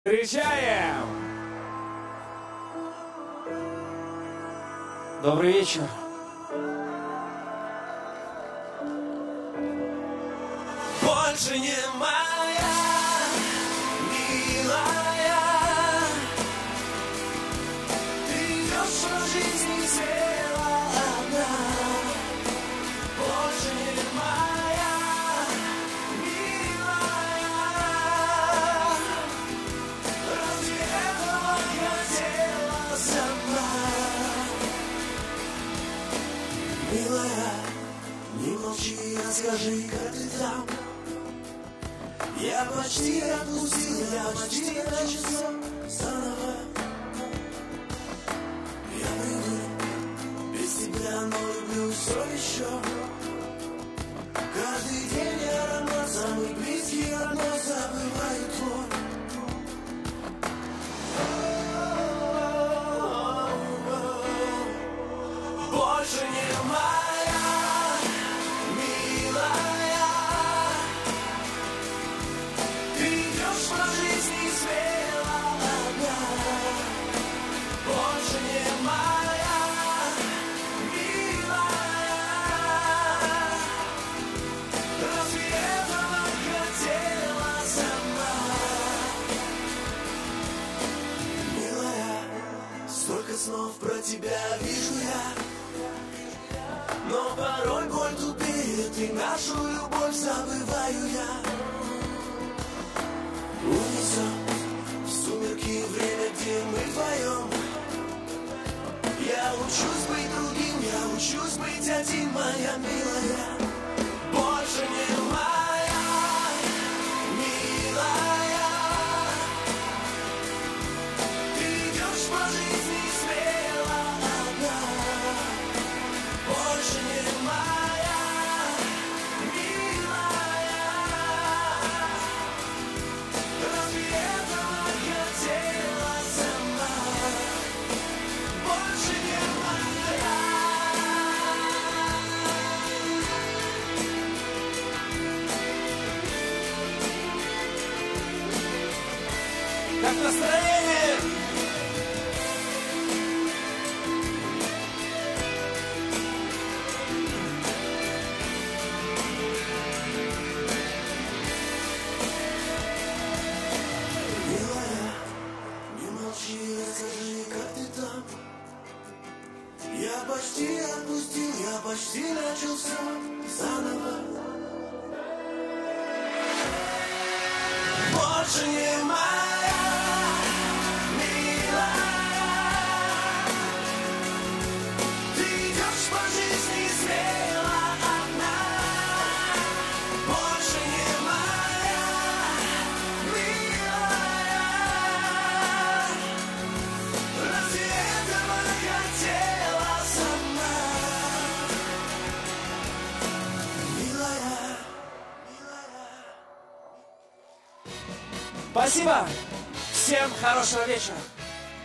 Встречаем! Добрый вечер. Больше не моя, милая. Ты идешь по жизни смело одна. Больше не моя, милая. Разве этого хотела сама? Милая, не молчи, расскажи, как ты там. Я почти отпустил, я почти начался заново. Я привык без тебя, но люблю все еще. Каждый день я аромат, самый близкий родной, забываю твой. Больше не моя, милая. Ты идешь по жизни смело одна. Больше не моя, милая. Разве этого хотела сама? Милая, столько снов про тебя вижу я. Но порой боль тупеет, и нашу любовь забываю я. Унесет в сумерки время, где мы вдвоем. Я учусь быть другим, я учусь быть один, моя милая. Больше не моя, милая. Ты идешь по жизни смело одна. Больше не моя, милая. Разве этого хотела сама? Больше не моя. Как настроение? Милая, не молчи, расскажи, как ты там. Я почти отпустил, я почти начал все заново. Больше не моя, милая. Ты идешь по жизни смело одна. Больше не моя, милая. Разве этого хотела сама? Милая, милая. Спасибо! Всем хорошего вечера!